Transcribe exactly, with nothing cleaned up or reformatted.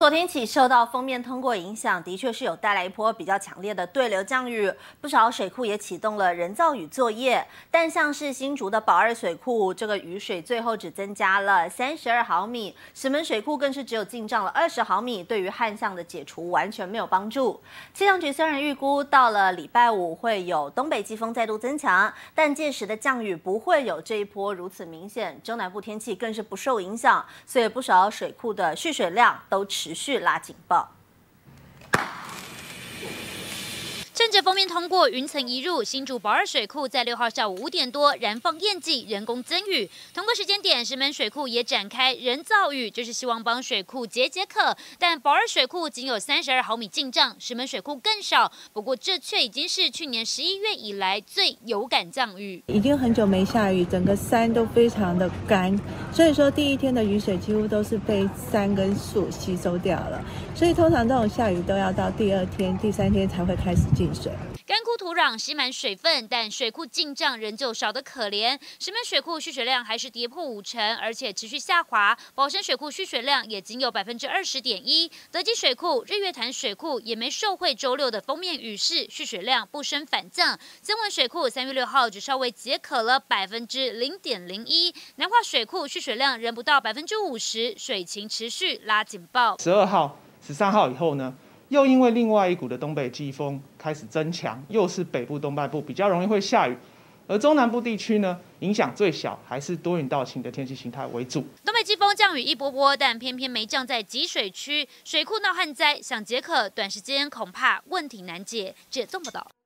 昨天起受到锋面通过影响，的确是有带来一波比较强烈的对流降雨，不少水库也启动了人造雨作业。但像是新竹的宝二水库，这个雨水最后只增加了三十二毫米，石门水库更是只有进账了二十毫米，对于旱象的解除完全没有帮助。气象局虽然预估到了礼拜五会有东北季风再度增强，但届时的降雨不会有这一波如此明显，中南部天气更是不受影响，所以不少水库的蓄水量都持续拉警报。 趁着锋面通过，云层移入，新竹宝二水库在六号下午五点多燃放焰季，人工增雨。同个时间点，石门水库也展开人造雨，就是希望帮水库解解渴。但宝二水库仅有三十二毫米进账，石门水库更少。不过这却已经是去年十一月以来最有感降雨。 已经很久没下雨，整个山都非常的干，所以说第一天的雨水几乎都是被山跟树吸收掉了。所以通常这种下雨都要到第二天、第三天才会开始进水。 干枯土壤吸满水分，但水库进账仍旧少得可怜。石门水库蓄水量还是跌破五成，而且持续下滑。宝山水库蓄水量也仅有百分之二十点一。德基水库、日月潭水库也没受惠周六的锋面雨势，蓄水量不升反降。曾文水库三月六号只稍微解渴了百分之零点零一。南化水库蓄水量仍不到百分之五十，水情持续拉警报。 十二号、十三号以后呢？又因为另外一股的东北季风开始增强，又是北部东半部比较容易会下雨，而中南部地区呢，影响最小，还是多云到晴的天气形态为主。 东北季风降雨一波波，但偏偏没降在集水区，水库闹旱灾，想解渴，短时间恐怕问题难解。这综报道。